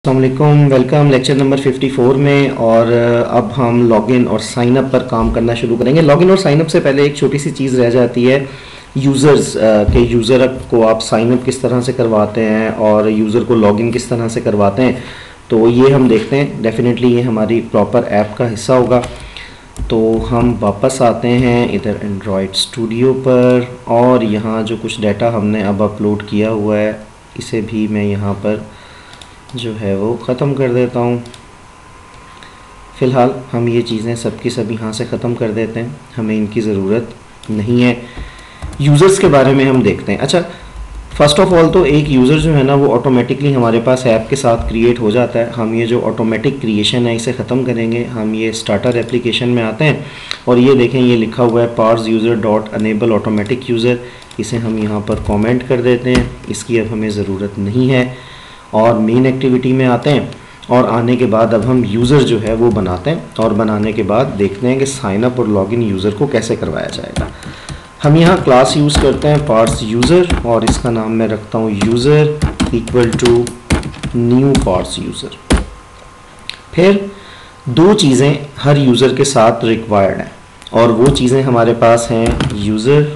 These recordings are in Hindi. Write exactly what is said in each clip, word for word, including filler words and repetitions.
अस्सलामुअलैकुम, वेलकम लेक्चर नंबर चौवन में। और अब हम लॉगिन और साइन अप पर काम करना शुरू करेंगे। लॉगिन और साइन अप से पहले एक छोटी सी चीज़ रह जाती है, यूज़र्स के यूज़र को आप साइन अप किस तरह से करवाते हैं और यूज़र को लॉगिन किस तरह से करवाते हैं, तो ये हम देखते हैं। डेफिनेटली ये हमारी प्रॉपर ऐप का हिस्सा होगा। तो हम वापस आते हैं इधर एंड्रॉयड स्टूडियो पर, और यहाँ जो कुछ डाटा हमने अब अपलोड किया हुआ है इसे भी मैं यहाँ पर जो है वो ख़त्म कर देता हूँ। फ़िलहाल हम ये चीज़ें सबकी सब यहाँ से ख़त्म कर देते हैं, हमें इनकी ज़रूरत नहीं है। यूज़र्स के बारे में हम देखते हैं। अच्छा, फ़र्स्ट ऑफ ऑल तो एक यूज़र जो है ना वो ऑटोमेटिकली हमारे पास ऐप के साथ क्रिएट हो जाता है। हम ये जो ऑटोमेटिक क्रिएशन है इसे ख़त्म करेंगे। हम ये स्टार्टर एप्लीकेशन में आते हैं और ये देखें, ये लिखा हुआ है parse user dot enable automatic user. इसे हम यहाँ पर कॉमेंट कर देते हैं, इसकी अब हमें ज़रूरत नहीं है। और मेन एक्टिविटी में आते हैं और आने के बाद अब हम यूज़र जो है वो बनाते हैं, और बनाने के बाद देखते हैं कि साइन अप और लॉगिन यूज़र को कैसे करवाया जाएगा। हम यहाँ क्लास यूज़ करते हैं पार्स यूज़र, और इसका नाम मैं रखता हूँ user equal to new parse user. फिर दो चीज़ें हर यूज़र के साथ रिक्वायर्ड हैं, और वो चीज़ें हमारे पास हैं user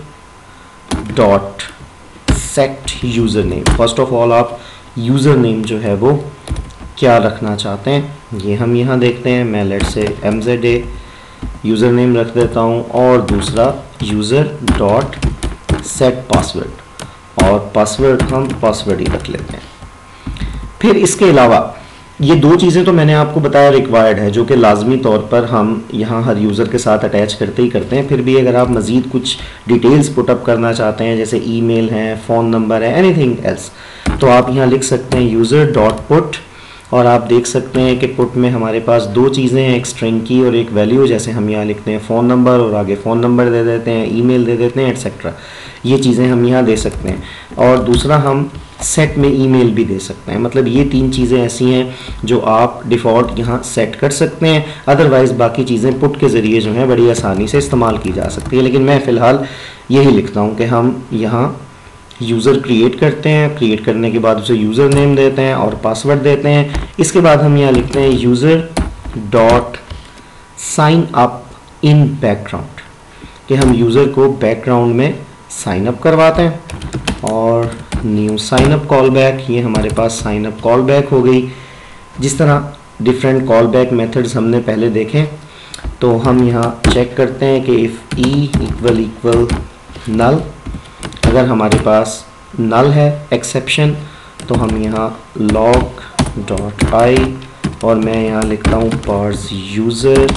dot set user name. First of all आप यूज़र नेम जो है वो क्या रखना चाहते हैं ये हम यहाँ देखते हैं। मैं let's say M Z A user name रख देता हूँ, और दूसरा यूज़र डॉट सेट पासवर्ड, और पासवर्ड हम पासवर्ड ही रख लेते हैं। फिर इसके अलावा ये दो चीज़ें तो मैंने आपको बताया रिक्वायर्ड है, जो कि लाजमी तौर पर हम यहाँ हर यूज़र के साथ अटैच करते ही करते हैं। फिर भी अगर आप मज़ीद कुछ डिटेल्स पुटअप करना चाहते हैं, जैसे ईमेल है, फ़ोन नंबर है, एनीथिंग एल्स, तो आप यहाँ लिख सकते हैं यूज़र डॉट पुट। और आप देख सकते हैं कि पुट में हमारे पास दो चीज़ें हैं, एक स्ट्रिंग की और एक वैल्यू। जैसे हम यहाँ लिखते हैं फ़ोन नंबर और आगे फ़ोन नंबर दे देते हैं, ईमेल दे देते हैं, एट्सेट्रा। ये चीज़ें हम यहाँ दे सकते हैं। और दूसरा हम सेट में ईमेल भी दे सकते हैं। मतलब ये तीन चीज़ें ऐसी हैं जो आप डिफ़ॉल्ट यहाँ सेट कर सकते हैं। अदरवाइज़ बाकी चीज़ें पुट के ज़रिए जो हैं बड़ी आसानी से इस्तेमाल की जा सकती है। लेकिन मैं फ़िलहाल यही लिखता हूँ कि हम यहाँ यूज़र क्रिएट करते हैं, क्रिएट करने के बाद उसे यूज़र नेम देते हैं और पासवर्ड देते हैं। इसके बाद हम यहाँ लिखते हैं user dot sign up in background, कि हम यूज़र को बैकग्राउंड में साइन अप करवाते हैं। और new sign up call back, ये हमारे पास साइन अप कॉल बैक हो गई। जिस तरह डिफरेंट कॉल बैक मेथड्स हमने पहले देखे, तो हम यहाँ चेक करते हैं कि if e equal equal null, अगर हमारे पास नल है एक्सेप्शन, तो हम यहाँ लॉग डॉट आई, और मैं यहाँ लिखता हूँ parse user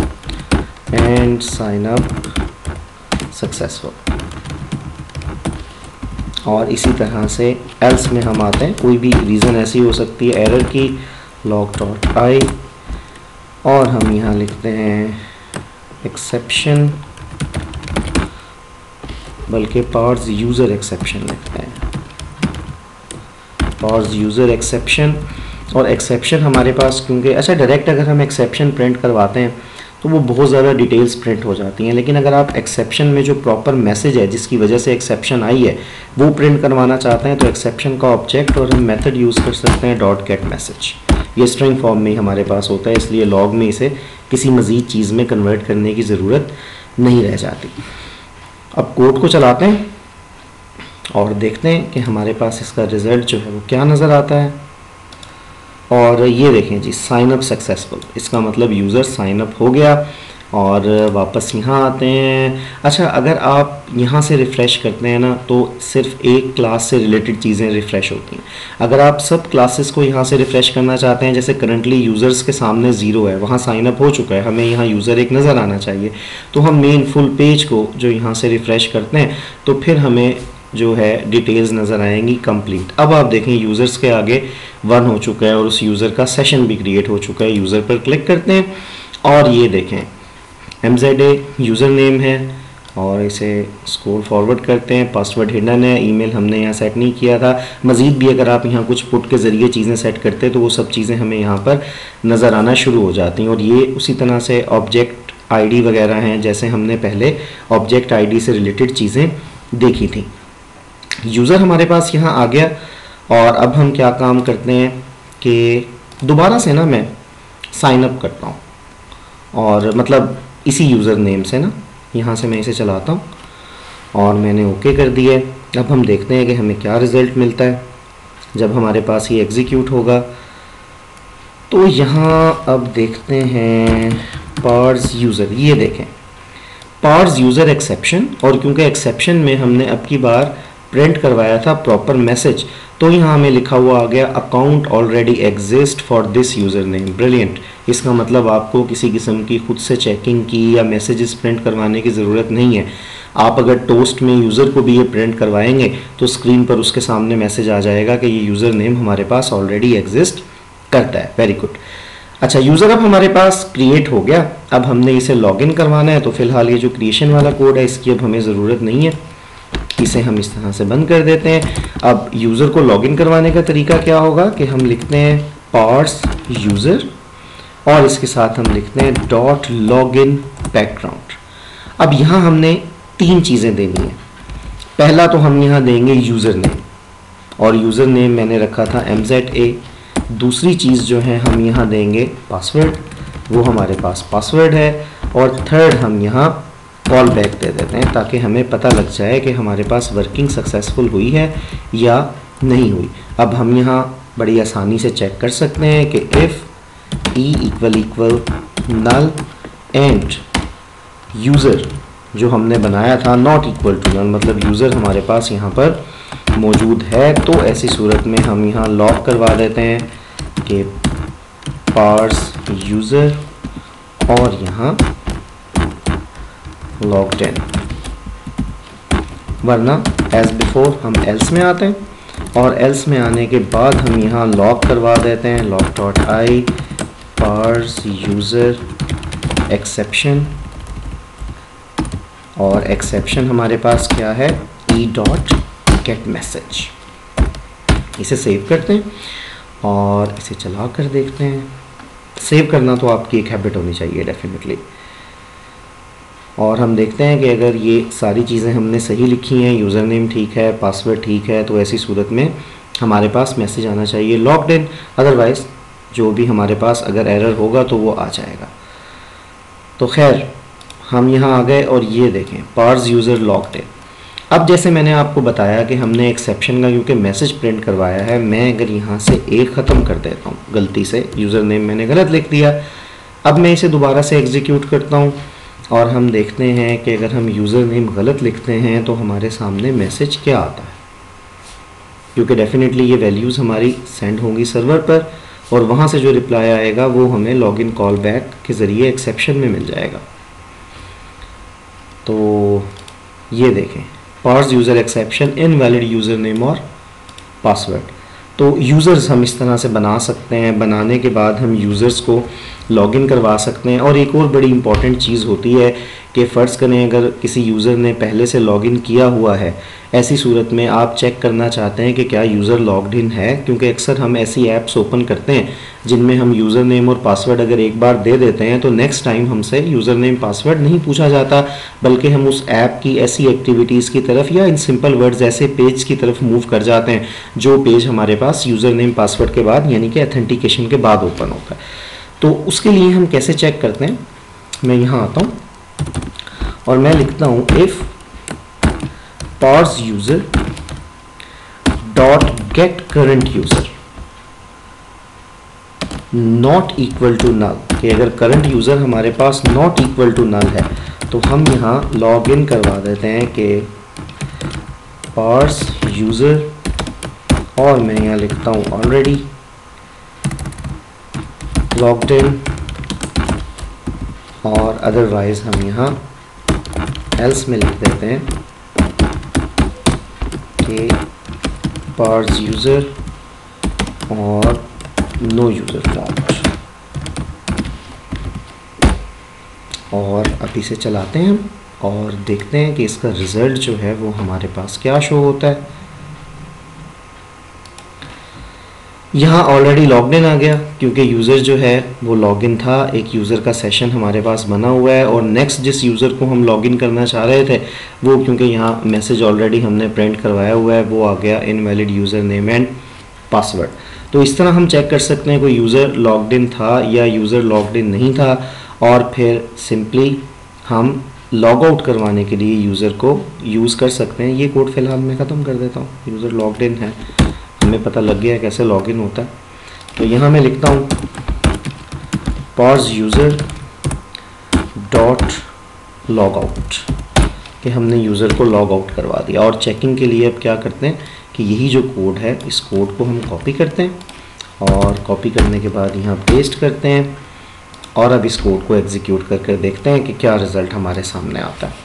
and sign up successful. और इसी तरह से एल्स में हम आते हैं, कोई भी रीज़न ऐसी हो सकती है एरर की, लॉग डॉट आई, और हम यहाँ लिखते हैं एक्सेप्शन, बल्कि पार्स यूज़र एक्सेप्शन लिखते हैं, पार्स यूज़र एक्सेप्शन। और एक्सेप्शन हमारे पास क्योंकि अच्छा डायरेक्ट अगर हम एक्सेप्शन प्रिंट करवाते हैं तो वो बहुत ज़्यादा डिटेल्स प्रिंट हो जाती हैं। लेकिन अगर आप एक्सेप्शन में जो प्रॉपर मैसेज है जिसकी वजह से एक्सेप्शन आई है वो प्रिंट करवाना चाहते हैं, तो एक्सेप्शन का ऑब्जेक्ट और हम मेथड यूज़ कर सकते हैं डॉट गेट मैसेज। ये स्ट्रिंग फॉर्म में ही हमारे पास होता है, इसलिए लॉग में इसे किसी मज़ीद चीज़ में कन्वर्ट करने की ज़रूरत नहीं रह जाती। अब कोड को चलाते हैं और देखते हैं कि हमारे पास इसका रिज़ल्ट जो है वो क्या नज़र आता है। और ये देखें जी, साइन अप सक्सेसफुल, इसका मतलब यूज़र साइन अप हो गया। और वापस यहाँ आते हैं। अच्छा, अगर आप यहाँ से रिफ़्रेश करते हैं ना, तो सिर्फ एक क्लास से रिलेटेड चीज़ें रिफ़्रेश होती हैं। अगर आप सब क्लासेस को यहाँ से रिफ़्रेश करना चाहते हैं, जैसे करंटली यूज़र्स के सामने ज़ीरो है, वहाँ साइन अप हो चुका है, हमें यहाँ यूज़र एक नज़र आना चाहिए, तो हम मेन फुल पेज को जो यहाँ से रिफ़्रेश करते हैं तो फिर हमें जो है डिटेल्स नज़र आएंगी कंप्लीट। अब आप देखें यूज़र्स के आगे वन हो चुका है और उस यूज़र का सेशन भी क्रिएट हो चुका है। यूज़र पर क्लिक करते हैं और ये देखें M Z A user name है, और इसे स्क्रॉल फॉरवर्ड करते हैं। पासवर्ड हिडन है, ईमेल हमने यहाँ सेट नहीं किया था। मज़ीद भी अगर आप यहाँ कुछ पुट के ज़रिए चीज़ें सेट करते हैं तो वो सब चीज़ें हमें यहाँ पर नज़र आना शुरू हो जाती हैं। और ये उसी तरह से ऑब्जेक्ट आईडी वगैरह हैं, जैसे हमने पहले ऑब्जेक्ट आईडी से रिलेटेड चीज़ें देखी थी। यूज़र हमारे पास यहाँ आ गया, और अब हम क्या काम करते हैं कि दोबारा से ना मैं साइन अप करता हूँ, और मतलब इसी यूज़र नेम से ना यहाँ से मैं इसे चलाता हूँ और मैंने ओके कर दिया है। अब हम देखते हैं कि हमें क्या रिज़ल्ट मिलता है जब हमारे पास ये एग्जीक्यूट होगा। तो यहाँ अब देखते हैं पार्स यूज़र, ये देखें पार्स यूज़र एक्सेप्शन, और क्योंकि एक्सेप्शन में हमने अब की बार प्रिंट करवाया था प्रॉपर मैसेज, तो यहाँ हमें लिखा हुआ आ गया account already exist for this user name. Brilliant. इसका मतलब आपको किसी किस्म की खुद से चेकिंग की या मैसेजेस प्रिंट करवाने की ज़रूरत नहीं है। आप अगर टोस्ट में यूज़र को भी ये प्रिंट करवाएंगे तो स्क्रीन पर उसके सामने मैसेज आ जाएगा कि ये यूज़र नेम हमारे पास ऑलरेडी एग्जिस्ट करता है। Very good. अच्छा, यूज़र अब हमारे पास क्रिएट हो गया। अब हमने इसे लॉगिन करवाना है, तो फिलहाल ये जो क्रिएशन वाला कोड है इसकी अब हमें ज़रूरत नहीं है, इसे हम इस तरह से बंद कर देते हैं। अब यूज़र को लॉगिन करवाने का तरीका क्या होगा कि हम लिखते हैं पार्स यूज़र और इसके साथ हम लिखते हैं डॉट लॉगिन बैकग्राउंड। अब यहाँ हमने तीन चीज़ें देनी है। पहला तो हम यहाँ देंगे यूज़र नेम, और यूज़र नेम मैंने रखा था एम जेड ए। दूसरी चीज़ जो है हम यहाँ देंगे पासवर्ड, वो हमारे पास पासवर्ड है। और थर्ड हम यहाँ कॉल बैक दे देते हैं ताकि हमें पता लग जाए कि हमारे पास वर्किंग सक्सेसफुल हुई है या नहीं हुई। अब हम यहाँ बड़ी आसानी से चेक कर सकते हैं कि if e equal equal null and user जो हमने बनाया था नॉट इक्वल टू नल, मतलब यूज़र हमारे पास यहाँ पर मौजूद है, तो ऐसी सूरत में हम यहाँ लॉक करवा देते हैं कि पार्स यूज़र और यहाँ लॉग्ड इन, वरना एज बिफोर हम एल्स में आते हैं और एल्स में आने के बाद हम यहाँ लॉक करवा देते हैं lock dot I parse user exception, और एक्सेप्शन हमारे पास क्या है ई डॉट गेट मैसेज। इसे सेव करते हैं और इसे चला कर देखते हैं। सेव करना तो आपकी एक हैबिट होनी चाहिए डेफिनेटली। और हम देखते हैं कि अगर ये सारी चीज़ें हमने सही लिखी हैं, यूज़र नेम ठीक है, पासवर्ड ठीक है, तो ऐसी सूरत में हमारे पास मैसेज आना चाहिए लॉग्ड इन। अदरवाइज़ जो भी हमारे पास अगर एरर होगा तो वो आ जाएगा। तो खैर हम यहाँ आ गए और ये देखें पार्स यूज़र लॉग्ड इन। अब जैसे मैंने आपको बताया कि हमने एक्सेप्शन का क्योंकि मैसेज प्रिंट करवाया है, मैं अगर यहाँ से एक ख़त्म कर देता हूँ, गलती से यूज़र नेम मैंने गलत लिख दिया। अब मैं इसे दोबारा से एग्जीक्यूट करता हूँ और हम देखते हैं कि अगर हम यूज़र नेम गलत लिखते हैं तो हमारे सामने मैसेज क्या आता है, क्योंकि डेफिनेटली ये वैल्यूज़ हमारी सेंड होंगी सर्वर पर और वहाँ से जो रिप्लाई आएगा वो हमें लॉगिन कॉल बैक के ज़रिए एक्सेप्शन में मिल जाएगा। तो ये देखें parse user exception invalid user name और पासवर्ड। तो यूज़र्स हम इस तरह से बना सकते हैं। बनाने के बाद हम यूज़र्स को लॉगिन करवा सकते हैं। और एक और बड़ी इंपॉर्टेंट चीज़ होती है कि फ़र्ज़ करें अगर किसी यूज़र ने पहले से लॉगिन किया हुआ है, ऐसी सूरत में आप चेक करना चाहते हैं कि क्या यूज़र लॉग्ड इन है, क्योंकि अक्सर हम ऐसी ऐप्स ओपन करते हैं जिनमें हम यूज़र नेम और पासवर्ड अगर एक बार दे देते हैं तो नेक्स्ट टाइम हमसे यूज़र नेम पासवर्ड नहीं पूछा जाता, बल्कि हम उस ऐप की ऐसी एक्टिविटीज़ की तरफ या इन सिंपल वर्ड्स ऐसे पेज की तरफ मूव कर जाते हैं जो पेज हमारे पास यूज़र नेम पासवर्ड के बाद यानी कि ऑथेंटिकेशन के बाद ओपन होता है। तो उसके लिए हम कैसे चेक करते हैं, मैं यहाँ आता हूँ और मैं लिखता हूँ if parse user dot get current user not equal to null, कि अगर करंट यूज़र हमारे पास नॉट इक्वल टू नल है तो हम यहाँ लॉग इन करवा देते हैं कि पार्स यूज़र और मैं यहाँ लिखता हूँ ऑलरेडी लॉग्ड इन, और अदरवाइज हम यहाँ एल्स में लिख देते हैं कि पार्स यूज़र और नो यूज़र लॉग्ड। और अब इसे चलाते हैं हम और देखते हैं कि इसका रिज़ल्ट जो है वो हमारे पास क्या शो होता है। यहाँ ऑलरेडी लॉग्ड इन आ गया क्योंकि यूज़र जो है वो लॉगिन था, एक यूज़र का सेशन हमारे पास बना हुआ है और नेक्स्ट जिस यूज़र को हम लॉगिन करना चाह रहे थे वो क्योंकि यहाँ मैसेज ऑलरेडी हमने प्रिंट करवाया हुआ है वो आ गया invalid user name and password. तो इस तरह हम चेक कर सकते हैं कोई यूज़र लॉग्ड इन था या यूज़र लॉग्ड इन नहीं था, और फिर सिंपली हम लॉग आउट करवाने के लिए यूज़र को यूज़ कर सकते हैं। ये कोड फिलहाल मैं ख़त्म कर देता हूँ। यूज़र लॉग्ड इन है, हमें पता लग गया है कैसे लॉग इन होता है। तो यहाँ मैं लिखता हूँ parse user dot log out कि हमने यूज़र को लॉग आउट करवा दिया। और चेकिंग के लिए अब क्या करते हैं कि यही जो कोड है इस कोड को हम कॉपी करते हैं और कॉपी करने के बाद यहाँ पेस्ट करते हैं और अब इस कोड को एग्जीक्यूट करके देखते हैं कि क्या रिज़ल्ट हमारे सामने आता है।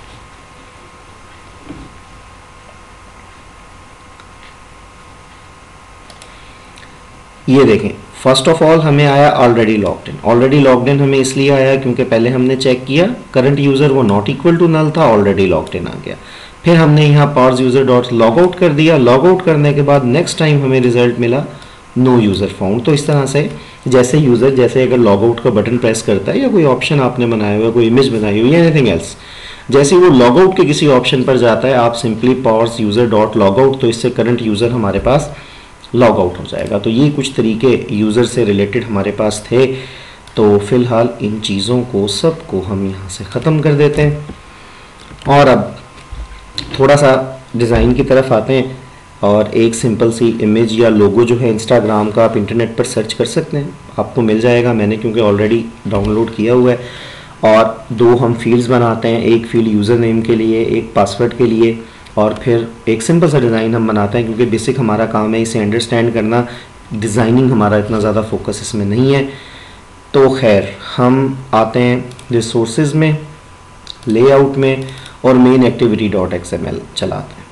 ये देखें, फर्स्ट ऑफ ऑल हमें आया already logged in. Already logged in हमें इसलिए आया क्योंकि पहले हमने चेक किया करंट यूज़र वो नॉट इक्वल टू नल था, ऑलरेडी लॉग्ड इन आ गया। फिर हमने यहाँ parse user dot log out कर दिया। लॉग आउट करने के बाद नेक्स्ट टाइम हमें रिजल्ट मिला नो यूज़र फाउंड। तो इस तरह से जैसे यूज़र जैसे अगर लॉग आउट का बटन प्रेस करता है या कोई ऑप्शन आपने बनाया हुआ, कोई इमेज बनाई हुई या एनीथिंग एल्स, जैसे वो लॉग आउट के किसी ऑप्शन पर जाता है आप simply parse user dot log out, तो इससे करंट यूज़र हमारे पास लॉग आउट हो जाएगा। तो ये कुछ तरीके यूज़र से रिलेटेड हमारे पास थे। तो फिलहाल इन चीज़ों को सबको हम यहाँ से ख़त्म कर देते हैं और अब थोड़ा सा डिज़ाइन की तरफ आते हैं। और एक सिंपल सी इमेज या लोगो जो है इंस्टाग्राम का आप इंटरनेट पर सर्च कर सकते हैं, आपको मिल जाएगा। मैंने क्योंकि ऑलरेडी डाउनलोड किया हुआ है। और दो हम फील्ड्स बनाते हैं, एक फील्ड यूज़र नेम के लिए, एक पासवर्ड के लिए, और फिर एक सिंपल सा डिज़ाइन हम बनाते हैं क्योंकि बेसिक हमारा काम है इसे अंडरस्टैंड करना, डिज़ाइनिंग हमारा इतना ज़्यादा फोकस इसमें नहीं है। तो खैर हम आते हैं रिसोर्सेज में, लेआउट में, और main activity dot X M L चलाते हैं।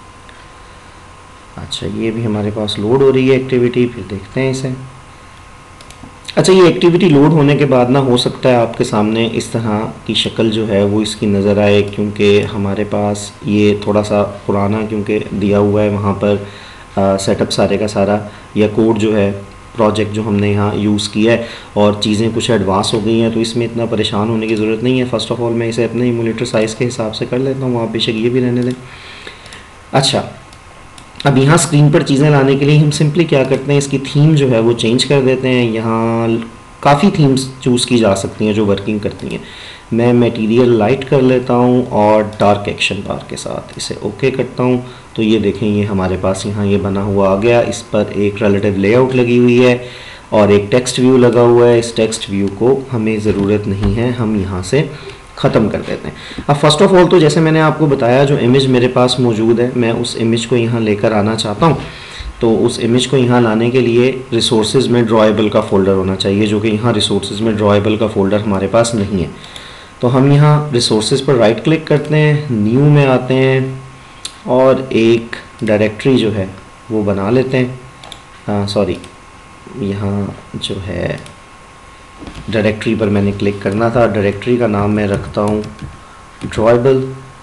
अच्छा, ये भी हमारे पास लोड हो रही है एक्टिविटी, फिर देखते हैं इसे। अच्छा, ये एक्टिविटी लोड होने के बाद ना हो सकता है आपके सामने इस तरह की शक्ल जो है वो इसकी नज़र आए, क्योंकि हमारे पास ये थोड़ा सा पुराना क्योंकि दिया हुआ है वहाँ पर सेटअप सारे का सारा, या कोड जो है प्रोजेक्ट जो हमने यहाँ यूज़ किया है, और चीज़ें कुछ एडवांस हो गई हैं, तो इसमें इतना परेशान होने की ज़रूरत नहीं है। फ़र्स्ट ऑफ ऑल मैं इसे अपने इमुलेटर साइज़ के हिसाब से कर लेता हूँ, आप बेशक ये भी रहने दें। अच्छा, अब यहाँ स्क्रीन पर चीज़ें लाने के लिए हम सिंपली क्या करते हैं, इसकी थीम जो है वो चेंज कर देते हैं। यहाँ काफ़ी थीम्स चूज़ की जा सकती हैं जो वर्किंग करती हैं। मैं मटेरियल लाइट कर लेता हूँ और डार्क एक्शन बार के साथ इसे ओके करता हूँ। तो ये देखें, ये हमारे पास यहाँ ये बना हुआ आ गया। इस पर एक रिलेटिव लेआउट लगी हुई है और एक टेक्स्ट व्यू लगा हुआ है। इस टेक्स्ट व्यू को हमें ज़रूरत नहीं है, हम यहाँ से ख़त्म कर देते हैं। अब फर्स्ट ऑफ ऑल तो जैसे मैंने आपको बताया, जो इमेज मेरे पास मौजूद है मैं उस इमेज को यहाँ लेकर आना चाहता हूँ। तो उस इमेज को यहाँ लाने के लिए रिसोर्सेज में ड्रॉएबल का फ़ोल्डर होना चाहिए, जो कि यहाँ रिसोर्सेज में ड्रॉएबल का फ़ोल्डर हमारे पास नहीं है। तो हम यहाँ रिसोर्सेज पर राइट क्लिक करते हैं, न्यू में आते हैं और एक डायरेक्टरी जो है वो बना लेते हैं। सॉरी, यहाँ जो है डायरेक्टरी पर मैंने क्लिक करना था। डायरेक्टरी का नाम मैं रखता हूँ ड्रॉएबल।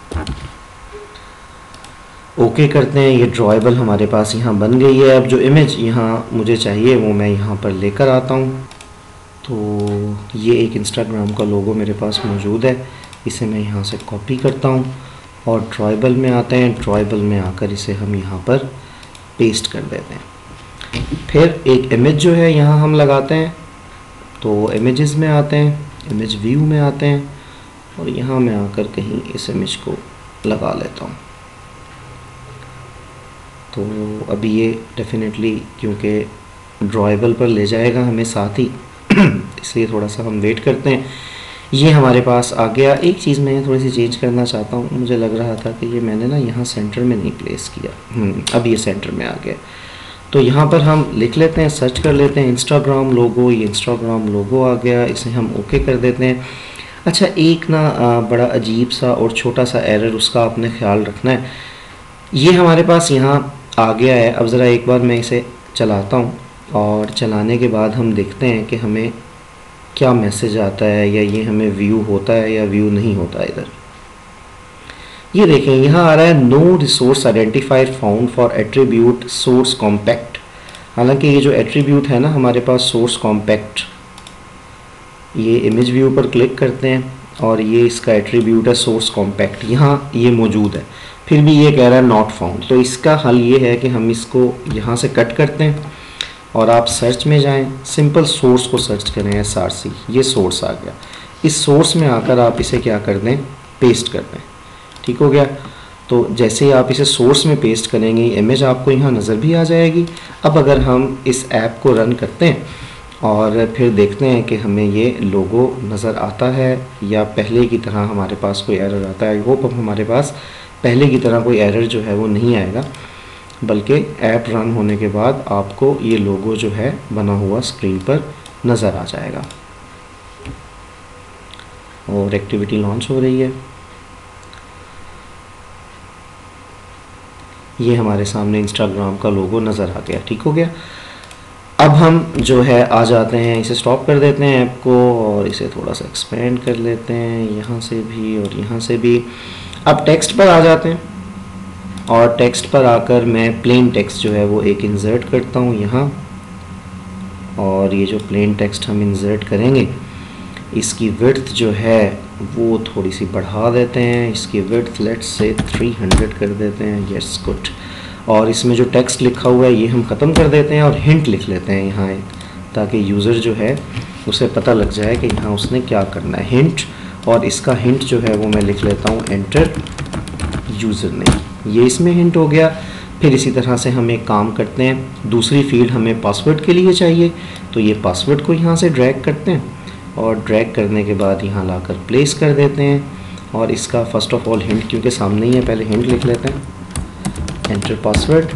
ओके करते हैं, ये ड्रॉएबल हमारे पास यहाँ बन गई है। अब जो इमेज यहाँ मुझे चाहिए वो मैं यहाँ पर लेकर आता हूँ। तो ये एक इंस्टाग्राम का लोगो मेरे पास मौजूद है, इसे मैं यहाँ से कॉपी करता हूँ और ड्रॉएबल में आते हैं। ड्रॉएबल में आकर इसे हम यहाँ पर पेस्ट कर देते हैं। फिर एक इमेज जो है यहाँ हम लगाते हैं। तो इमेजेस में आते हैं, इमेज व्यू में आते हैं और यहाँ मैं आकर कहीं इस इमेज को लगा लेता हूँ। तो अभी ये डेफिनेटली क्योंकि ड्रॉएबल पर ले जाएगा हमें साथ ही, इसलिए थोड़ा सा हम वेट करते हैं। ये हमारे पास आ गया। एक चीज़ मैं थोड़ी सी चेंज करना चाहता हूँ, मुझे लग रहा था कि ये मैंने ना यहाँ सेंटर में नहीं प्लेस किया। अब ये सेंटर में आ गया। तो यहाँ पर हम लिख लेते हैं, सर्च कर लेते हैं इंस्टाग्राम लोगो। ये इंस्टाग्राम लोगो आ गया, इसे हम ओके कर देते हैं। अच्छा, एक ना बड़ा अजीब सा और छोटा सा एरर, उसका आपने ख्याल रखना है। ये हमारे पास यहाँ आ गया है। अब ज़रा एक बार मैं इसे चलाता हूँ और चलाने के बाद हम देखते हैं कि हमें क्या मैसेज आता है, या ये हमें व्यू होता है या व्यू नहीं होता है। इधर ये देखें, यहाँ आ रहा है no resource identifier found for attribute source compact. हालांकि ये जो एट्रीब्यूट है ना हमारे पास सोर्स कॉम्पैक्ट, ये इमेज व्यू पर क्लिक करते हैं और ये इसका एट्रीब्यूट है सोर्स कॉम्पैक्ट, यहाँ ये मौजूद है, फिर भी ये कह रहा है नॉट फाउंड। तो इसका हल ये है कि हम इसको यहाँ से कट करते हैं और आप सर्च में जाएं, सिंपल सोर्स को सर्च करें, एस आर सी, ये सोर्स आ गया। इस सोर्स में आकर आप इसे क्या कर दें, पेस्ट कर दें। ठीक हो गया। तो जैसे ही आप इसे सोर्स में पेस्ट करेंगे इमेज आपको यहाँ नज़र भी आ जाएगी। अब अगर हम इस ऐप को रन करते हैं और फिर देखते हैं कि हमें ये लोगो नज़र आता है या पहले की तरह हमारे पास कोई एरर आता है। आई होप अब हमारे पास पहले की तरह कोई एरर जो है वो नहीं आएगा, बल्कि ऐप रन होने के बाद आपको ये लोगो जो है बना हुआ स्क्रीन पर नज़र आ जाएगा। और एक्टिविटी लॉन्च हो रही है, ये हमारे सामने इंस्टाग्राम का लोगो नज़र आ गया। ठीक हो गया। अब हम जो है आ जाते हैं, इसे स्टॉप कर देते हैं ऐप को और इसे थोड़ा सा एक्सपेंड कर लेते हैं, यहाँ से भी और यहाँ से भी। अब टेक्स्ट पर आ जाते हैं और टेक्स्ट पर आकर मैं प्लेन टेक्स्ट जो है वो एक इंसर्ट करता हूँ यहाँ। और ये जो प्लेन टेक्स्ट हम इंसर्ट करेंगे इसकी विड्थ जो है वो थोड़ी सी बढ़ा देते हैं। इसकी width let's say three hundred कर देते हैं। Yes, good. और इसमें जो टेक्स्ट लिखा हुआ है ये हम ख़त्म कर देते हैं और हिंट लिख लेते हैं यहाँ एक, ताकि यूज़र जो है उसे पता लग जाए कि यहाँ उसने क्या करना है। हिंट, और इसका हिंट जो है वो मैं लिख लेता हूँ एंटर यूज़र नेम। ये इसमें हिंट हो गया। फिर इसी तरह से हम एक काम करते हैं, दूसरी फील्ड हमें पासवर्ड के लिए चाहिए, तो ये पासवर्ड को यहाँ से ड्रैग करते हैं और ड्रैग करने के बाद यहाँ लाकर प्लेस कर देते हैं। और इसका फर्स्ट ऑफ ऑल हिंट क्योंकि सामने ही है, पहले हिंट लिख लेते हैं एंटर पासवर्ड।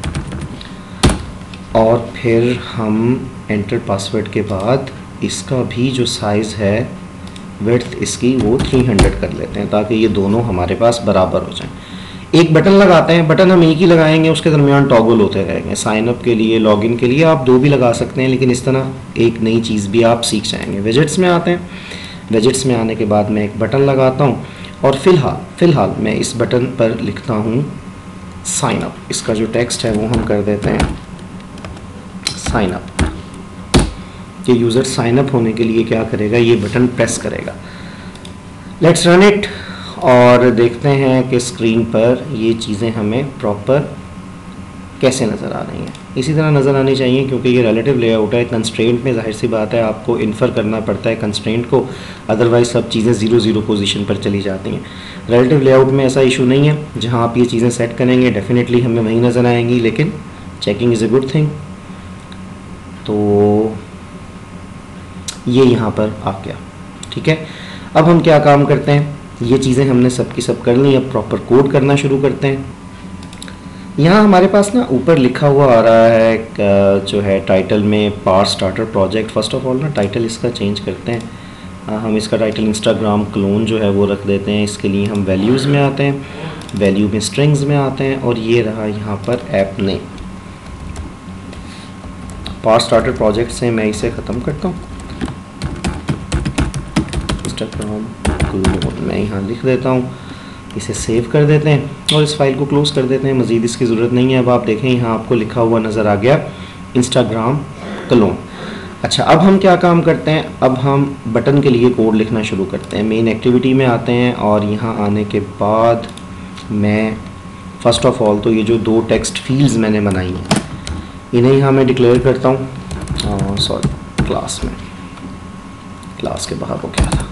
और फिर हम एंटर पासवर्ड के बाद इसका भी जो साइज़ है विड्थ इसकी वो थ्री हंड्रेड कर लेते हैं, ताकि ये दोनों हमारे पास बराबर हो जाएं। एक बटन लगाते हैं, बटन हम एक ही लगाएंगे, उसके दरमियान टॉगल होते रहेंगे। साइन अप के लिए, लॉगिन के लिए आप दो भी लगा सकते हैं, लेकिन इस तरह एक नई चीज़ भी आप सीख जाएंगे। विजेट्स में आते हैं, विजेट्स में आने के बाद मैं एक बटन लगाता हूँ और फ़िलहाल फ़िलहाल मैं इस बटन पर लिखता हूँ साइन अप। इसका जो टेक्स्ट है वो हम कर देते हैं साइन अप। कि यूज़र साइन अप होने के लिए क्या करेगा, ये बटन प्रेस करेगा। लेट्स रन इट और देखते हैं कि स्क्रीन पर ये चीज़ें हमें प्रॉपर कैसे नज़र आ रही हैं। इसी तरह नज़र आनी चाहिए, क्योंकि ये रिलेटिव लेआउट है। कंस्ट्रेंट में जाहिर सी बात है आपको इन्फर करना पड़ता है कंस्ट्रेंट को, अदरवाइज सब चीज़ें ज़ीरो ज़ीरो पोजीशन पर चली जाती हैं। रिलेटिव लेआउट में ऐसा इशू नहीं है, जहाँ आप ये चीज़ें सेट करेंगे डेफिनेटली हमें वहीं नज़र आएंगी, लेकिन checking is a good thing. तो ये यहाँ पर आ गया। ठीक है, अब हम क्या काम करते हैं, ये चीज़ें हमने सब की सब कर ली, अब प्रॉपर कोड करना शुरू करते हैं। यहाँ हमारे पास ना ऊपर लिखा हुआ आ रहा है जो है टाइटल में parse starter project. First of all ना टाइटल इसका चेंज करते हैं, आ, हम इसका टाइटल इंस्टाग्राम क्लोन जो है वो रख देते हैं। इसके लिए हम वैल्यूज़ में आते हैं, वैल्यू में स्ट्रिंग्स में आते हैं और ये रहा यहाँ पर app name. Parse starter project से मैं इसे ख़त्म करता हूँ, इंस्टाग्राम क्लोन मैं यहाँ लिख देता हूँ, इसे सेव कर देते हैं और इस फाइल को क्लोज़ कर देते हैं। मज़ीद इसकी ज़रूरत नहीं है। अब आप देखें यहाँ आपको लिखा हुआ नज़र आ गया इंस्टाग्राम क्लोन। अच्छा, अब हम क्या काम करते हैं, अब हम बटन के लिए कोड लिखना शुरू करते हैं। मेन एक्टिविटी में आते हैं और यहाँ आने के बाद मैं फ़र्स्ट ऑफ ऑल तो ये जो दो टेक्स्ट फील्ड्स मैंने बनाई हैं इन्हें यहाँ मैं डिक्लेयर करता हूँ। सॉरी, क्लास में, क्लास के बाहर वो क्या था,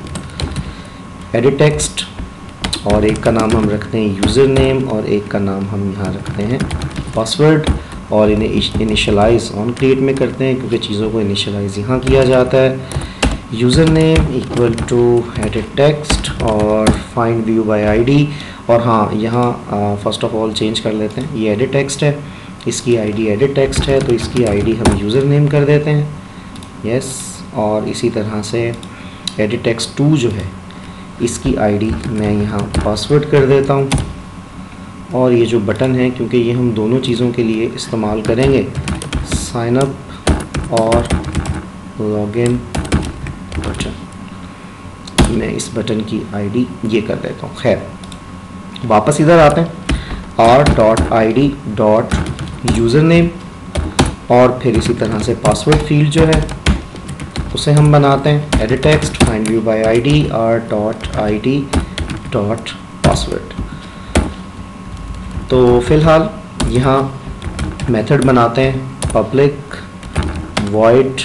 एडिट टेक्स्ट, और एक का नाम हम रखते हैं यूज़र नेम और एक का नाम हम यहाँ रखते हैं पासवर्ड। और इन्हें इनिशियलाइज ऑन क्रिएट में करते हैं, क्योंकि चीज़ों को इनिशियलाइज यहाँ किया जाता है। User name equal to edit text और फाइंड व्यू बाय आईडी। और हाँ, यहाँ फर्स्ट ऑफ ऑल चेंज कर लेते हैं, ये एडिट टेक्स्ट है, इसकी आईडी एडिट टेक्स्ट है, तो इसकी आईडी हम यूज़र नेम कर देते हैं। यस, और इसी तरह से एडिट टेक्स्ट टू जो है इसकी आईडी मैं यहाँ पासवर्ड कर देता हूँ। और ये जो बटन है, क्योंकि ये हम दोनों चीज़ों के लिए इस्तेमाल करेंगे, साइन अप और लॉगिन बटन, मैं इस बटन की आईडी ये कर देता हूँ। खैर, वापस इधर आते हैं, R dot I D dot user name और फिर इसी तरह से पासवर्ड फील्ड जो है उसे हम बनाते हैं edit text find view by ID R dot I D dot password. तो फ़िलहाल यहाँ मेथड बनाते हैं पब्लिक void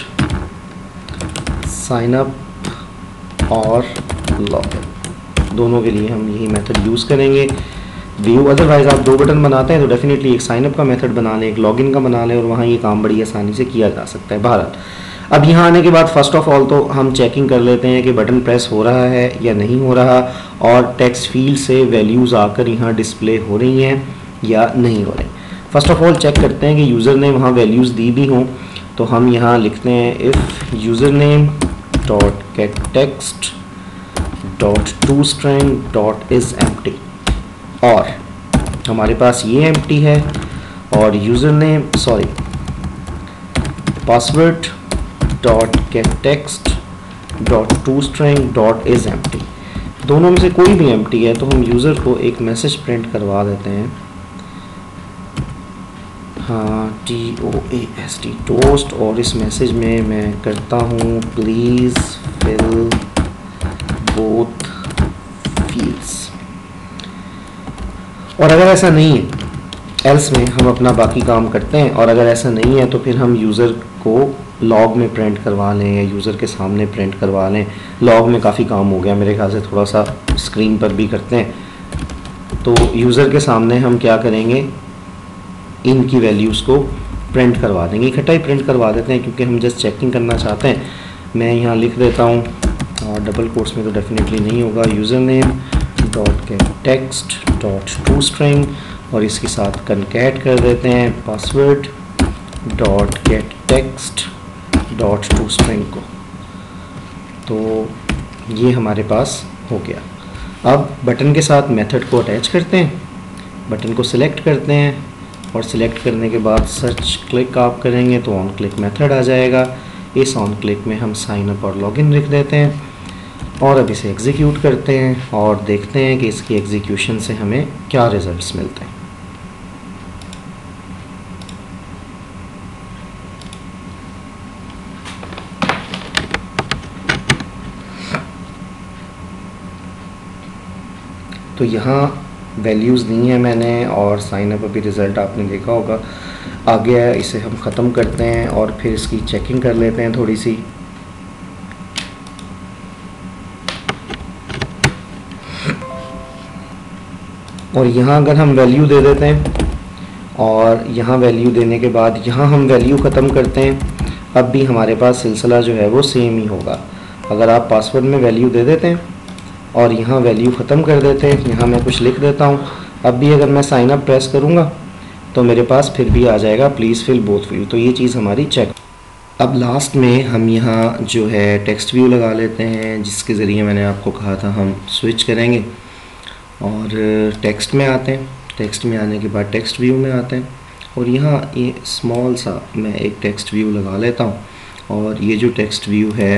साइन अप और लॉगिन, दोनों के लिए हम यही मेथड यूज़ करेंगे। व्यू अदरवाइज़ आप दो बटन बनाते हैं तो डेफिनेटली एक साइन अप का मेथड बना लें, एक लॉगिन का बना लें, और वहाँ ये काम बड़ी आसानी से किया जा सकता है। बहरहाल अब यहाँ आने के बाद फर्स्ट ऑफ ऑल तो हम चेकिंग कर लेते हैं कि बटन प्रेस हो रहा है या नहीं हो रहा, और टेक्स्ट फील्ड से वैल्यूज़ आकर यहाँ डिस्प्ले हो रही हैं या नहीं हो रही। फर्स्ट ऑफ ऑल चेक करते हैं कि यूज़र ने वहाँ वैल्यूज़ दी भी हों, तो हम यहाँ लिखते हैं if user name dot get text dot to string dot is empty, और हमारे पास ये एम्प्टी है, और user name sorry password dot get text dot to string dot is empty, दोनों में से कोई भी एम्प्टी है तो हम यूज़र को एक मैसेज प्रिंट करवा देते हैं, हाँ T O A S T toast, और इस मैसेज में मैं करता हूँ प्लीज़ फिल बोथ फील्ड्स। और अगर ऐसा नहीं है एल्स में हम अपना बाकी काम करते हैं, और अगर ऐसा नहीं है तो फिर हम यूज़र को लॉग में प्रिंट करवा लें या यूज़र के सामने प्रिंट करवा लें। लॉग में काफ़ी काम हो गया मेरे ख्याल से, थोड़ा सा स्क्रीन पर भी करते हैं। तो यूज़र के सामने हम क्या करेंगे, इनकी वैल्यूज़ को प्रिंट करवा देंगे, इकट्ठा ही प्रिंट करवा देते हैं क्योंकि हम जस्ट चेकिंग करना चाहते हैं। मैं यहाँ लिख देता हूँ, और डबल कोट्स में तो डेफिनेटली नहीं होगा, user name dot get text dot to string, और इसके साथ कनकैट कर देते हैं password dot get text dot to string को। तो ये हमारे पास हो गया। अब बटन के साथ मेथड को अटैच करते हैं, बटन को सिलेक्ट करते हैं, और सिलेक्ट करने के बाद सर्च क्लिक आप करेंगे तो ऑन क्लिक मेथड आ जाएगा। इस ऑन क्लिक में हम साइन अप और लॉगिन लिख देते हैं, और अब इसे एग्जीक्यूट करते हैं और देखते हैं कि इसकी एग्जीक्यूशन से हमें क्या रिजल्ट्स मिलते हैं। तो यहाँ वैल्यूज़ दी हैं मैंने, और साइन अप अभी रिज़ल्ट आपने देखा होगा आ गया है। इसे हम ख़त्म करते हैं और फिर इसकी चेकिंग कर लेते हैं थोड़ी सी। और यहाँ अगर हम वैल्यू दे देते हैं, और यहाँ वैल्यू देने के बाद यहाँ हम वैल्यू ख़त्म करते हैं, अब भी हमारे पास सिलसिला जो है वो सेम ही होगा। अगर आप पासवर्ड में वैल्यू दे देते हैं और यहाँ वैल्यू ख़त्म कर देते हैं, यहाँ मैं कुछ लिख देता हूँ, अब भी अगर मैं साइन अप प्रेस करूँगा तो मेरे पास फिर भी आ जाएगा प्लीज़ फिल बोथ फील्ड। तो ये चीज़ हमारी चेक। अब लास्ट में हम यहाँ जो है टेक्स्ट व्यू लगा लेते हैं, जिसके ज़रिए मैंने आपको कहा था हम स्विच करेंगे, और टेक्स्ट में आते हैं। टेक्स्ट में आने के बाद टेक्स्ट व्यू में आते हैं, और यहाँ ये स्मॉल सा मैं एक टेक्स्ट व्यू लगा लेता हूँ, और ये जो टेक्स्ट व्यू है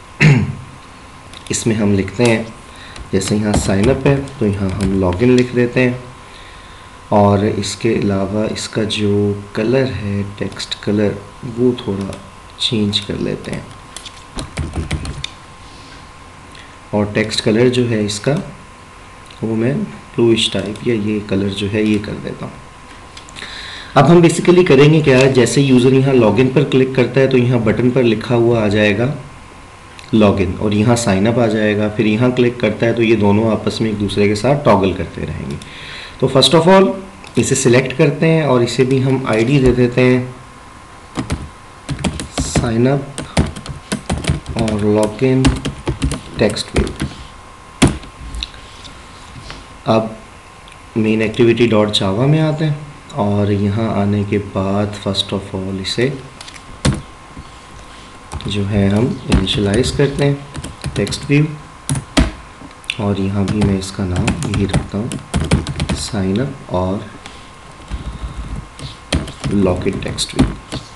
इसमें हम लिखते हैं, जैसे यहाँ साइन अप है तो यहाँ हम लॉगिन लिख देते हैं, और इसके अलावा इसका जो कलर है टेक्स्ट कलर वो थोड़ा चेंज कर लेते हैं, और टेक्स्ट कलर जो है इसका वो मैं ब्लूइश टाइप या ये कलर जो है ये कर देता हूँ। अब हम बेसिकली करेंगे क्या है, जैसे यूज़र यहाँ लॉगिन पर क्लिक करता है तो यहाँ बटन पर लिखा हुआ आ जाएगा लॉगिन, और यहाँ साइन अप आ जाएगा। फिर यहाँ क्लिक करता है तो ये दोनों आपस में एक दूसरे के साथ टॉगल करते रहेंगे। तो फर्स्ट ऑफ ऑल इसे सिलेक्ट करते हैं, और इसे भी हम आईडी दे देते हैं साइन अप और लॉगिन टेक्स्ट व्यू। अब मेन एक्टिविटी डॉट जावा में आते हैं, और यहाँ आने के बाद फर्स्ट ऑफ ऑल इसे जो है हम इनिशियलाइज करते हैं टेक्स्ट व्यू, और यहाँ भी मैं इसका नाम यही रखता हूँ साइन अप और लॉगिन टेक्स्ट व्यू।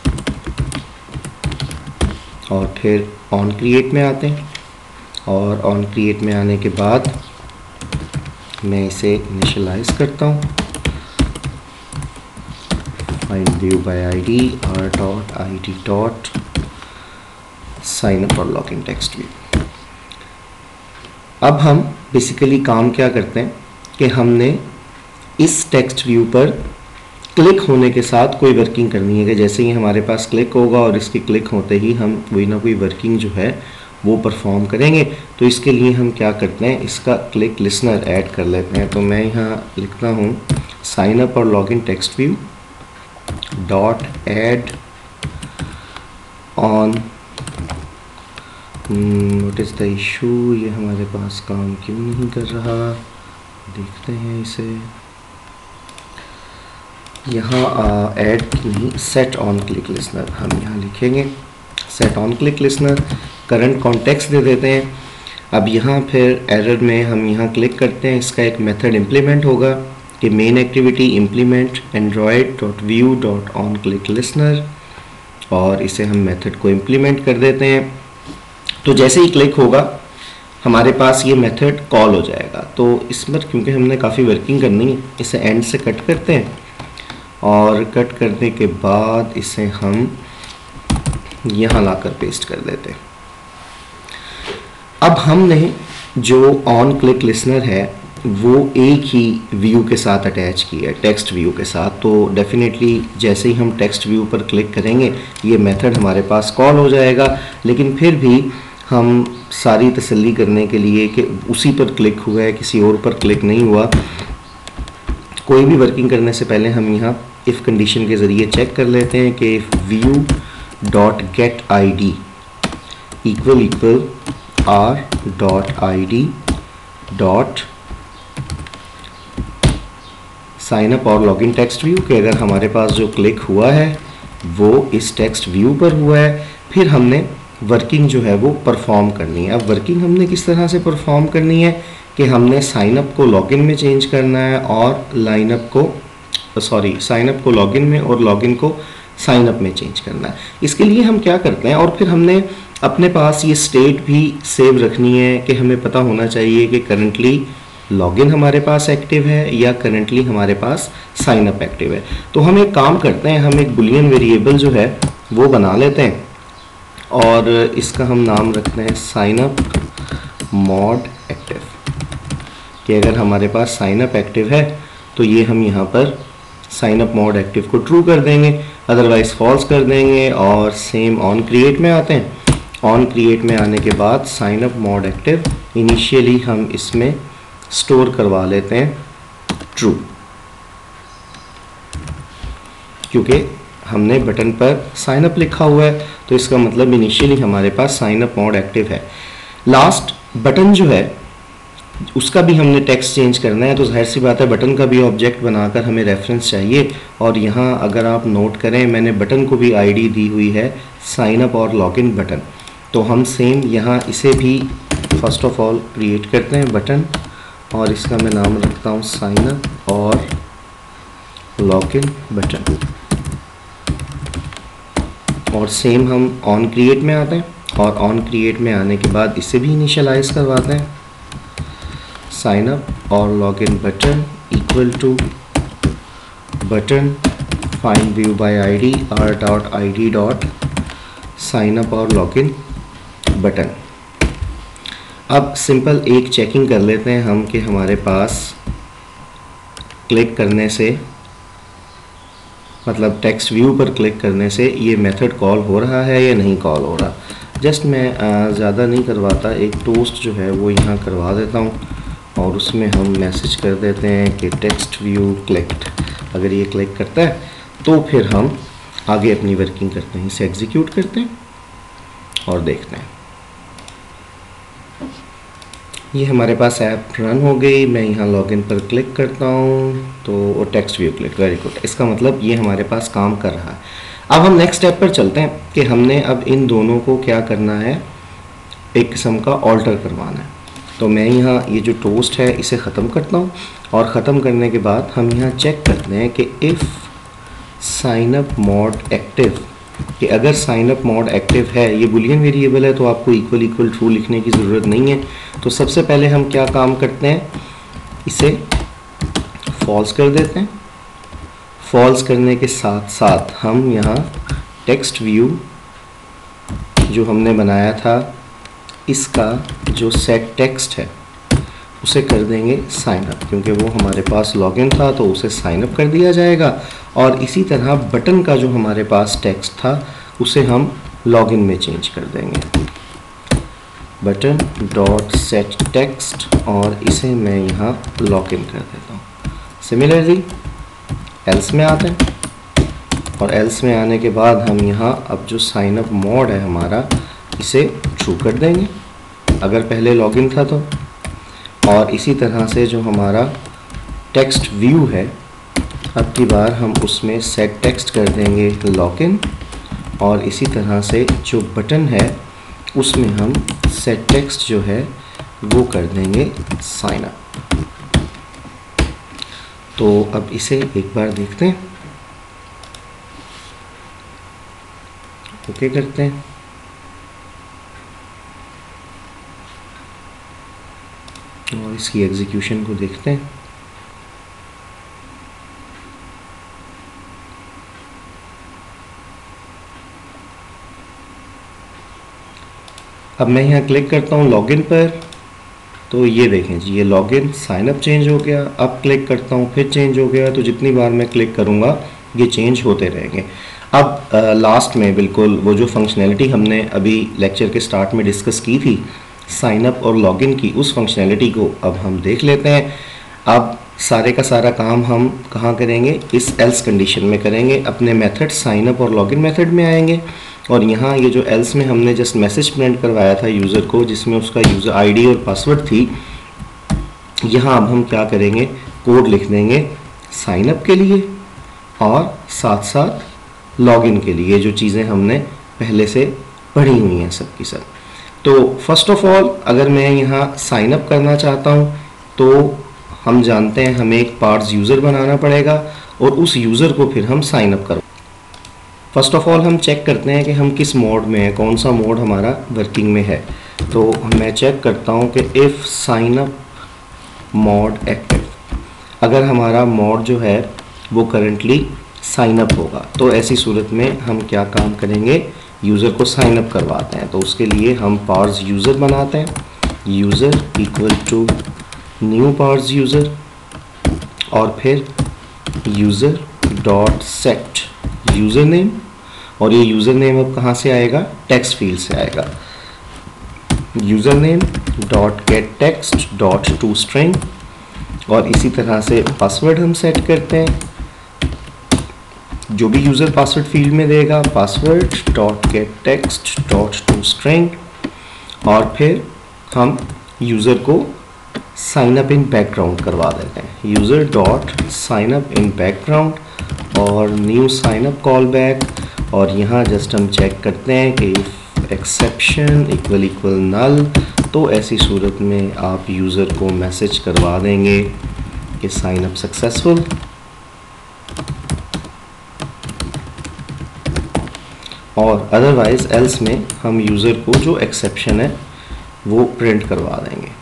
और फिर ऑन क्रिएट में आते हैं, और ऑन क्रिएट में आने के बाद मैं इसे इनिशियलाइज करता हूँ find view by ID R dot I D dot sign up और लॉगिन टेक्स्ट व्यू। अब हम बेसिकली काम क्या करते हैं कि हमने इस टेक्स्ट व्यू पर क्लिक होने के साथ कोई वर्किंग करनी है कि जैसे ही हमारे पास क्लिक होगा और इसके क्लिक होते ही हम कोई ना कोई वर्किंग जो है वो परफॉर्म करेंगे। तो इसके लिए हम क्या करते हैं, इसका क्लिक लिसनर ऐड कर लेते हैं। तो मैं यहाँ लिखता हूँ साइन अप और login text view dot add on, what is the issue, ये हमारे पास काम क्यों नहीं कर रहा, देखते हैं इसे। यहाँ ऐड नहीं, सेट ऑन क्लिक लिसनर हम यहाँ लिखेंगे, set on click listener. Current context दे देते हैं। अब यहाँ फिर एरर में हम यहाँ क्लिक करते हैं, इसका एक मेथड इम्प्लीमेंट होगा कि main activity implement android dot view dot on click listener, और इसे हम मेथड को इम्प्लीमेंट कर देते हैं। तो जैसे ही क्लिक होगा हमारे पास ये मेथड कॉल हो जाएगा। तो इसमें क्योंकि हमने काफ़ी वर्किंग करनी है, इसे एंड से कट करते हैं और कट करने के बाद इसे हम यहाँ लाकर पेस्ट कर देते हैं। अब हमने जो ऑन क्लिक लिसनर है वो एक ही व्यू के साथ अटैच किया है, टेक्स्ट व्यू के साथ। तो डेफिनेटली जैसे ही हम टेक्स्ट व्यू पर क्लिक करेंगे ये मेथड हमारे पास कॉल हो जाएगा। लेकिन फिर भी हम सारी तसल्ली करने के लिए कि उसी पर क्लिक हुआ है, किसी और पर क्लिक नहीं हुआ, कोई भी वर्किंग करने से पहले हम यहाँ इफ़ कंडीशन के ज़रिए चेक कर लेते हैं कि if view dot get I D equal equal R dot I D dot sign up और लॉगिन टेक्स्ट व्यू के अगर हमारे पास जो क्लिक हुआ है वो इस टेक्स्ट व्यू पर हुआ है, फिर हमने वर्किंग जो है वो परफॉर्म करनी है। अब वर्किंग हमने किस तरह से परफॉर्म करनी है कि हमने साइन अप को लॉगिन में चेंज करना है और लाइन अप को सॉरी साइन अप को लॉगिन में और लॉगिन को साइन अप में चेंज करना है। इसके लिए हम क्या करते हैं, और फिर हमने अपने पास ये स्टेट भी सेव रखनी है कि हमें पता होना चाहिए कि करंटली लॉगिन हमारे पास एक्टिव है या करंटली हमारे पास साइन अप एक्टिव है। तो हम एक काम करते हैं, हम एक बुलियन वेरिएबल जो है वो बना लेते हैं और इसका हम नाम रखते हैं साइन अप मॉड एक्टिव, कि अगर हमारे पास साइन अप एक्टिव है तो ये हम यहाँ पर साइन अप मॉड एक्टिव को ट्रू कर देंगे, अदरवाइज फॉल्स कर देंगे। और सेम ऑन क्रिएट में आते हैं, ऑन क्रिएट में आने के बाद sign up mode active initially हम इसमें स्टोर करवा लेते हैं ट्रू, क्योंकि हमने बटन पर साइन अप लिखा हुआ है तो इसका मतलब इनिशियली हमारे पास साइन अप मोड एक्टिव है। लास्ट बटन जो है उसका भी हमने टेक्स्ट चेंज करना है, तो जाहिर सी बात है बटन का भी ऑब्जेक्ट बनाकर हमें रेफरेंस चाहिए। और यहाँ अगर आप नोट करें मैंने बटन को भी आईडी दी हुई है साइन अप और लॉगिन बटन, तो हम सेम यहाँ इसे भी फर्स्ट ऑफ ऑल क्रिएट करते हैं बटन, और इसका मैं नाम रखता हूँ साइन अप और लॉगिन बटन। और सेम हम ऑन क्रिएट में आते हैं और ऑन क्रिएट में आने के बाद इसे भी इनिशियलाइज करवाते हैं, साइन अप और login button equal to button find view by ID R dot I D dot sign up और लॉगिन बटन। अब सिंपल एक चेकिंग कर लेते हैं हम कि हमारे पास क्लिक करने से मतलब टेक्स्ट व्यू पर क्लिक करने से ये मेथड कॉल हो रहा है या नहीं कॉल हो रहा। जस्ट मैं ज़्यादा नहीं करवाता, एक टोस्ट जो है वो यहाँ करवा देता हूँ और उसमें हम मैसेज कर देते हैं कि टेक्स्ट व्यू क्लिक्ड। अगर ये क्लिक करता है तो फिर हम आगे अपनी वर्किंग करते हैं, इसे एग्जीक्यूट करते हैं और देखते हैं। ये हमारे पास ऐप रन हो गई। मैं यहाँ लॉगिन पर क्लिक करता हूँ तो वो text view click, very good. इसका मतलब ये हमारे पास काम कर रहा है। अब हम नेक्स्ट स्टेप पर चलते हैं कि हमने अब इन दोनों को क्या करना है, एक किस्म का ऑल्टर करवाना है। तो मैं यहाँ ये जो टोस्ट है इसे ख़त्म करता हूँ और ख़त्म करने के बाद हम यहाँ चेक करते हैं कि if sign up mode active, कि अगर साइन अप मोड एक्टिव है, ये बुलियन वेरिएबल है तो आपको इक्वल इक्वल ट्रू लिखने की ज़रूरत नहीं है। तो सबसे पहले हम क्या काम करते हैं, इसे फॉल्स कर देते हैं। फॉल्स करने के साथ साथ हम यहाँ टेक्स्ट व्यू जो हमने बनाया था इसका जो सेट टेक्स्ट है उसे कर देंगे साइन अप, क्योंकि वो हमारे पास लॉगिन था तो उसे साइन अप कर दिया जाएगा। और इसी तरह बटन का जो हमारे पास टेक्स्ट था उसे हम लॉगिन में चेंज कर देंगे, बटन डॉट सेट टेक्स्ट, और इसे मैं यहाँ लॉगिन कर देता हूँ। सिमिलरली एल्स में आते हैं, और एल्स में आने के बाद हम यहाँ अब जो साइन अप मोड है हमारा इसे ट्रू कर देंगे अगर पहले लॉगिन था तो। और इसी तरह से जो हमारा टेक्स्ट व्यू है, अब की बार हम उसमें सेट टेक्स्ट कर देंगे लॉगिन, और इसी तरह से जो बटन है उसमें हम सेट टेक्स्ट जो है वो कर देंगे साइन अप। तो अब इसे एक बार देखते हैं, ओके करते हैं। और इसकी एग्जीक्यूशन को देखते हैं। अब मैं यहाँ क्लिक करता हूँ लॉगिन पर, तो ये देखें जी ये लॉगिन साइन अप चेंज हो गया। अब क्लिक करता हूँ फिर चेंज हो गया, तो जितनी बार मैं क्लिक करूँगा ये चेंज होते रहेंगे। अब लास्ट में बिल्कुल वो जो फंक्शनैलिटी हमने अभी लेक्चर के स्टार्ट में डिस्कस की थी साइन अप और लॉगिन की, उस फंक्शनैलिटी को अब हम देख लेते हैं। अब सारे का सारा काम हम कहाँ करेंगे, इस एल्स कंडीशन में करेंगे। अपने मेथड साइन अप और लॉगिन मेथड में आएंगे, और यहाँ ये जो एल्स में हमने जस्ट मैसेज प्रिंट करवाया था यूज़र को जिसमें उसका यूज़र आईडी और पासवर्ड थी, यहाँ अब हम क्या करेंगे, कोड लिख देंगे साइन अप के लिए और साथ साथ लॉगिन के लिए, जो चीज़ें हमने पहले से पढ़ी हुई हैं सब की सब। तो फर्स्ट ऑफ ऑल अगर मैं यहाँ साइन अप करना चाहता हूँ तो हम जानते हैं हमें एक पार्स यूज़र बनाना पड़ेगा, और उस यूज़र को फिर हम साइन अप करो। फर्स्ट ऑफ ऑल हम चेक करते हैं कि हम किस मोड में हैं, कौन सा मोड हमारा वर्किंग में है। तो मैं चेक करता हूँ कि if sign up mode active, अगर हमारा मोड जो है वो करंटली साइन अप होगा, तो ऐसी सूरत में हम क्या काम करेंगे, यूज़र को साइन अप करवाते हैं। तो उसके लिए हम पार्स यूज़र बनाते हैं, user equal to new parse user, और फिर user dot set user name, और ये यूज़र नेम अब कहाँ से आएगा, टेक्स्ट फील्ड से आएगा। User name dot get text dot to string, और इसी तरह से पासवर्ड हम सेट करते हैं, जो भी यूज़र पासवर्ड फील्ड में देगा password dot get text dot to string, और फिर हम यूज़र को साइन अप इन बैकग्राउंड करवा देते हैं, user dot sign up in background, और new sign up call back. और यहाँ जस्ट हम चेक करते हैं कि एक्सेप्शन इक्वल इक्वल नल, तो ऐसी सूरत में आप यूज़र को मैसेज करवा देंगे कि साइन अप सक्सेसफुल। और अदरवाइज एल्स में हम यूज़र को जो एक्सेप्शन है वो प्रिंट करवा देंगे।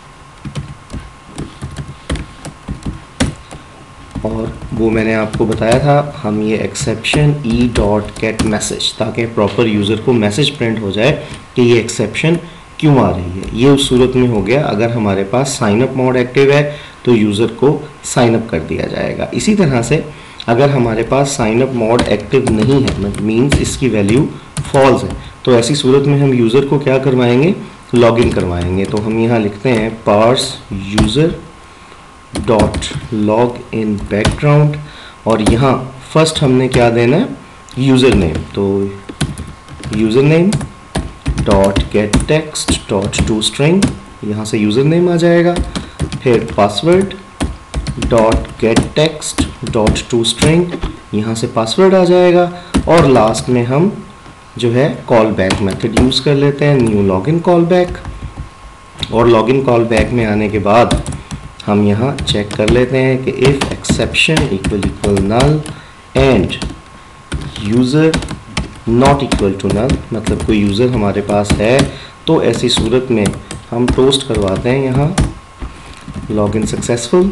और वो मैंने आपको बताया था, हम ये exception E dot get message, ताकि प्रॉपर यूज़र को मैसेज प्रिंट हो जाए कि ये एक्सेप्शन क्यों आ रही है। ये उस सूरत में हो गया अगर हमारे पास साइन अप मोड एक्टिव है तो यूज़र को साइन अप कर दिया जाएगा। इसी तरह से अगर हमारे पास साइन अप मोड एक्टिव नहीं है, मीन्स इसकी वैल्यू फॉल्स है, तो ऐसी सूरत में हम यूज़र को क्या करवाएंगे, लॉगिन करवाएंगे। तो हम यहाँ लिखते हैं parse user dot log in background, और यहाँ फर्स्ट हमने क्या देना है, यूज़र नेम, तो user name dot get text dot to string, यहाँ से यूज़र नेम आ जाएगा, फिर password dot get text dot to string, यहाँ से पासवर्ड आ जाएगा, और लास्ट में हम जो है कॉल बैक मेथड यूज़ कर लेते हैं, न्यू लॉगिन कॉल बैक। और लॉगिन कॉल बैक में आने के बाद हम यहाँ चेक कर लेते हैं कि if exception equal equal null and user not equal to null, मतलब कोई यूज़र हमारे पास है, तो ऐसी सूरत में हम टोस्ट करवाते हैं यहाँ लॉगिन सक्सेसफुल,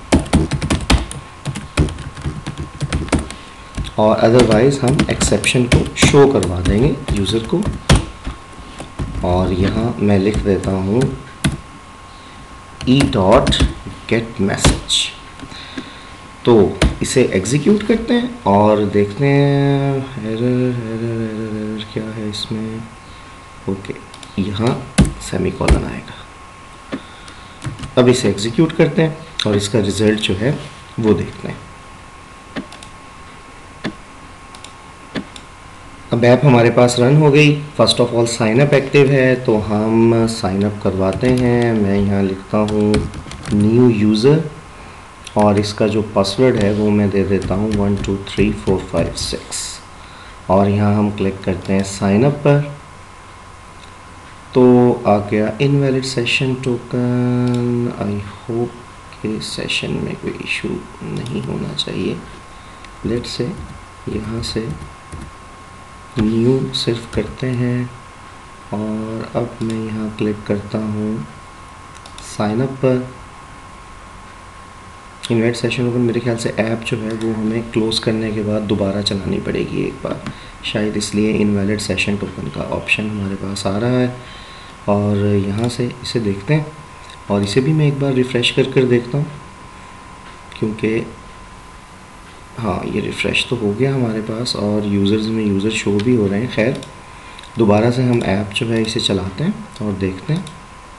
और अदरवाइज हम एक्सेप्शन को शो करवा देंगे यूज़र को। और यहाँ मैं लिख देता हूँ ई डॉट गेट मैसेज। तो इसे एग्जीक्यूट करते हैं और देखते हैं एरर एरर एरर एरर क्या है इसमें। ओके, यहाँ सेमीकोलन आएगा। अब इसे एग्जीक्यूट करते हैं और इसका रिजल्ट जो है वो देखते हैं। अब ऐप हमारे पास रन हो गई। First of all sign up active है, तो हम साइन अप करवाते हैं। मैं यहाँ लिखता हूँ न्यू यूज़र और इसका जो पासवर्ड है वो मैं दे देता हूँ one two three four five six और यहाँ हम क्लिक करते हैं साइन अप पर। तो आ गया invalid session token. I hope के सेशन में कोई इशू नहीं होना चाहिए। लेट से यहाँ से न्यू सिर्फ करते हैं और अब मैं यहाँ क्लिक करता हूँ साइन अप पर। इनवाइट सेशन ओपन, मेरे ख्याल से ऐप जो है वो हमें क्लोज़ करने के बाद दोबारा चलानी पड़ेगी एक बार, शायद इसलिए इनवैलिड सेशन टोकन का ऑप्शन हमारे पास आ रहा है। और यहाँ से इसे देखते हैं और इसे भी मैं एक बार रिफ़्रेश कर कर देखता हूँ, क्योंकि हाँ ये रिफ़्रेश तो हो गया हमारे पास और यूज़र्स में यूज़र शो भी हो रहे हैं। खैर दोबारा से हम ऐप जो है इसे चलाते हैं और देखते हैं।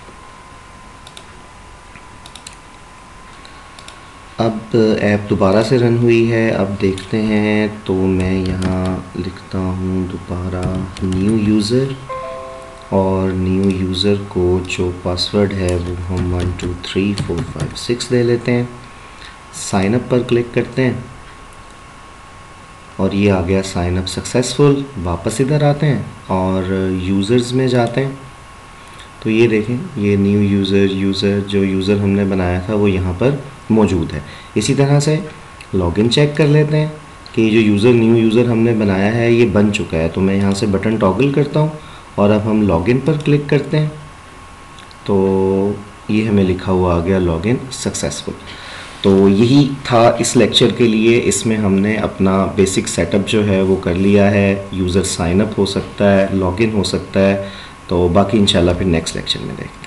अब ऐप दोबारा से रन हुई है। अब देखते हैं, तो मैं यहाँ लिखता हूँ दोबारा न्यू यूज़र और न्यू यूज़र को जो पासवर्ड है वो हम one two three four five six दे लेते हैं। साइन अप पर क्लिक करते हैं और ये आ गया साइन अप सक्सेसफुल। वापस इधर आते हैं और यूज़र्स में जाते हैं, तो ये देखें ये न्यू यूज़र यूज़र जो यूज़र हमने बनाया था वो यहाँ पर मौजूद है। इसी तरह से लॉगिन चेक कर लेते हैं कि जो यूज़र न्यू यूज़र हमने बनाया है ये बन चुका है। तो मैं यहाँ से बटन टॉगल करता हूँ और अब हम लॉगिन पर क्लिक करते हैं, तो ये हमें लिखा हुआ आ गया लॉगिन सक्सेसफुल। तो यही था इस लेक्चर के लिए। इसमें हमने अपना बेसिक सेटअप जो है वो कर लिया है। यूज़र साइन अप हो सकता है, लॉगिन हो सकता है, तो बाकी इंशाल्लाह फिर नेक्स्ट लेक्चर में देखते हैं।